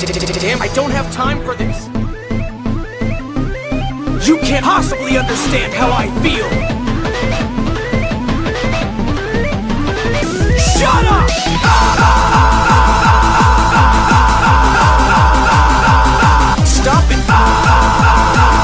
Damn, I don't have time for this. You can't possibly understand how I feel. Shut up! Stop it!